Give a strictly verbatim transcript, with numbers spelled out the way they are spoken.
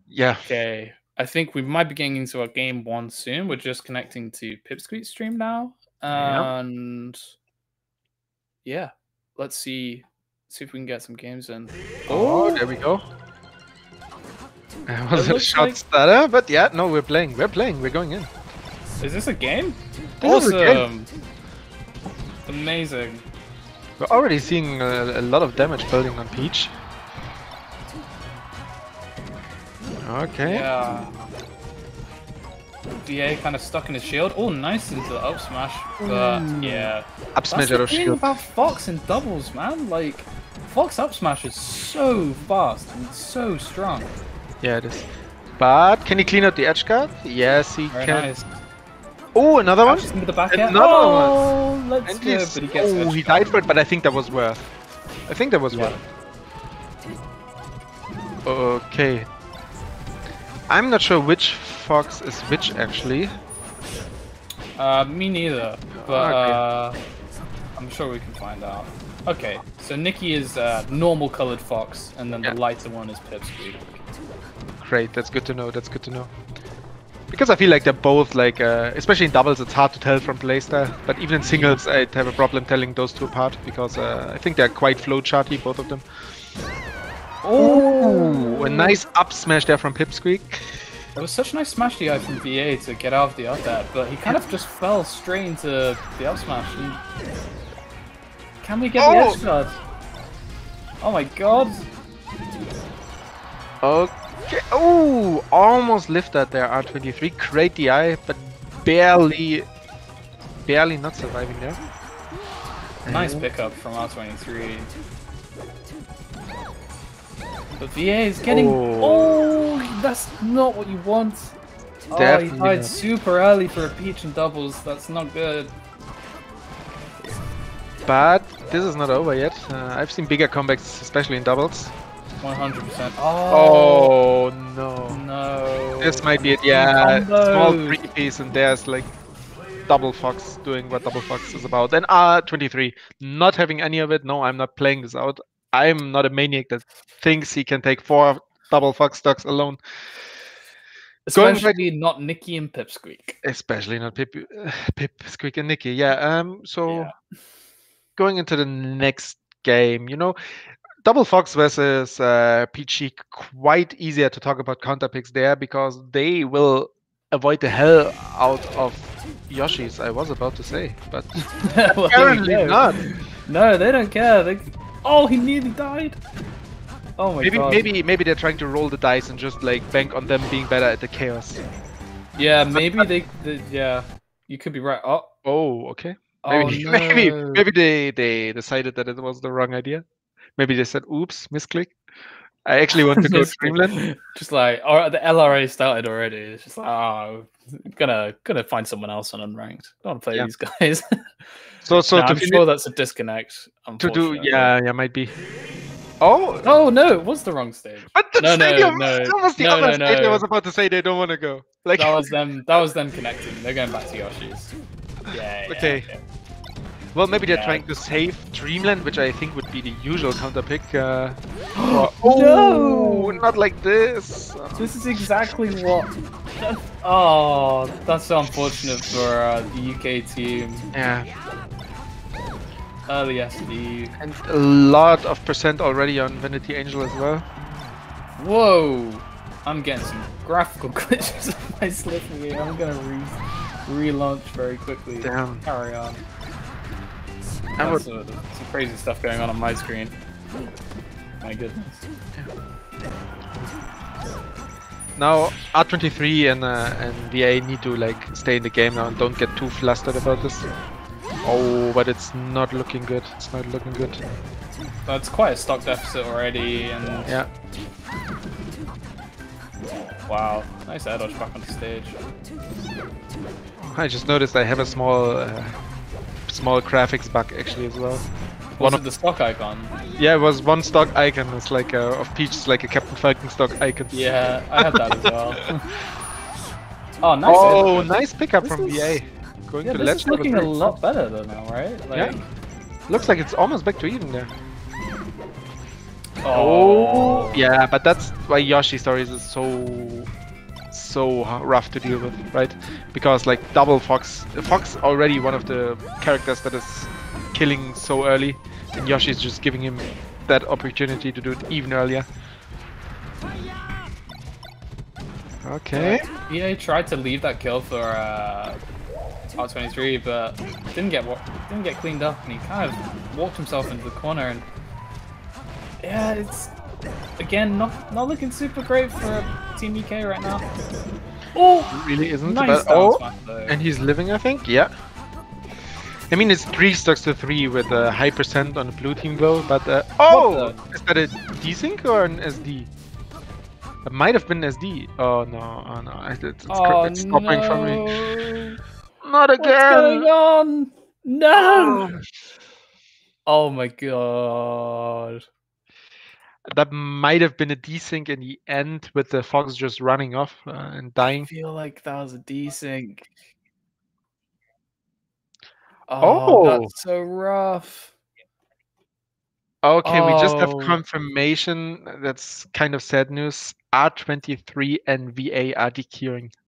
Yeah. Okay. I think we might be getting into our game one soon. We're just connecting to Pipsqueak's stream now. Yeah. And yeah, let's see see if we can get some games in. Oh, there we go. That was It a looks shot like- stutter, but yeah, no, we're playing. We're playing. We're going in. Is this a game? This is a game. Awesome. Amazing. We're already seeing a, a lot of damage building on Peach. Okay. Yeah. V A kind of stuck in his shield. Oh, nice into the up smash. But yeah. Up That's smash the out of thing shield. about Fox in doubles, man. Like, Fox up smash is so fast and so strong. Yeah, it is. But can he clean out the edge guard? Yes, he Very can. nice. Oh, another one? Catches him with the back air. Another Oh, one. let's And go. he's- But he gets oh, edge he guard. died for it, but I think that was worth. I think that was Yeah. worth. Okay. I'm not sure which Fox is which actually. Uh, me neither. But Okay. uh, I'm sure we can find out. Okay, so Nikki is uh, normal colored Fox, and then Yeah. the lighter one is Pipsqueak. Great, that's good to know. That's good to know. Because I feel like they're both like, uh, especially in doubles, it's hard to tell from playstyle. But even in singles, I'd have a problem telling those two apart because uh, I think they're quite flowcharty, both of them. Oh, a nice up smash there from Pipsqueak. It was such a nice smash D I from V A to get out of the up air, but he kind of just fell straight into the up smash. And... Can we get Oh! the edge guard? Oh my god! Okay. Oh, almost lifted there, R twenty-three. Great D I, but barely, barely not surviving there. Nice pickup from R twenty-three. But V A is getting. Oh. Oh, that's not what you want. Oh, he Definitely died not. super early for a Peach and doubles. That's not good. But this is not over yet. Uh, I've seen bigger comebacks, especially in doubles. one hundred percent. Oh, Oh no. no. This might be it. Yeah, Combos. small three piece, and there's like double Fox doing what double Fox is about. And R twenty-three not having any of it. No, I'm not playing this out. I'm not a maniac that thinks he can take four double Fox stocks alone. Going back- Especially not Nikki and Pipsqueak. Especially not Pip, uh, Pip, Squeak, and Nikki. Yeah. Um. So Yeah. going into the next game, you know, Double Fox versus uh, Peachy, quite easier to talk about counter picks there because they will avoid the hell out of Yoshi's. I was about to say, but Well, apparently there you go. not. No, they don't care. They... Oh, he nearly died. Oh my Maybe, god. maybe, maybe they're trying to roll the dice and just like bank on them being better at the chaos. Yeah, maybe they, they. Yeah, you could be right. Oh. Oh, okay. Oh Maybe, no. maybe, maybe they they decided that it was the wrong idea. Maybe they said, "Oops, misclick." I actually want to go Dreamland. Just like, or the L R A started already. It's just like, oh, gonna gonna find someone else on unranked. Don't want to play Yeah. these guys. So, so No, to I'm finish, sure that's a disconnect. to do, unfortunately. yeah, yeah, might be. Oh, Oh no, it was the wrong stage. but the No, no, stadium, no. that was the No, other no, stage I no. was about to say they don't want to go. Like, That was them. That was them connecting. They're going back to Yoshi's. Yeah. yeah, Okay. yeah. well, maybe they're Yeah. trying to save Dreamland, which I think would be the usual counter pick. Uh, or- oh, No! not like this. This is exactly what. That's, oh, that's so unfortunate for uh, the U K team. Yeah, Early S D. and a lot of percent already on Vanity Angel as well. Whoa! I'm getting some graphical glitches on my Slippery game. I'm gonna re relaunch very quickly. Damn. Carry on. I would- That's, uh, some crazy stuff going on on my screen. My goodness. Now R twenty-three and uh, and V A need to like stay in the game now and don't get too flustered about this. Oh, but it's not looking good. It's not looking good. That's quite a stock deficit already, and Yeah. wow, nice air dodge back on the stage. I just noticed I have a small uh, small graphics bug actually as well. Was One it of the stock icon? yeah, it was one stock icon. It's like uh, of Peach, it's like a Captain Falcon stock icon. Yeah, I had that as well. Oh, nice. Oh, air dodge. nice pickup This from is- V A. Going Yeah, to this ledge is number looking a three. lot better though now, right? Like, Yeah. Looks like it's almost back to even there. Oh, yeah, but that's why Yoshi stories is so so h- rough to deal with, right? Because like double Fox, Fox already one of the characters that is killing so early, and Yoshi's just giving him that opportunity to do it even earlier. Okay. Uh, E A tried to leave that kill for uh, R twenty-three, but didn't get wa- didn't get cleaned up, and he kind of walked himself into the corner. And yeah, it's again not not looking super great for Team E K right now. Oh, Really isn't. nice But, down oh, smash though. and he's living, I think. Yeah. I mean, it's three stocks to three with a high percent on the blue team though. But uh, oh, the- is that a desync or an S D? It might have been S D. Oh no! Oh no! It's, it's, Oh it's stopping no! from me. Not What's going again! on? No! Oh. Oh my god! That might have been a desync in the end with the Fox just running off uh, and I dying. feel like that was a desync. Oh, Oh! that's so rough. Okay, we just have Oh. confirmation. That's kind of sad news. R twenty-three and V A are dequeuing.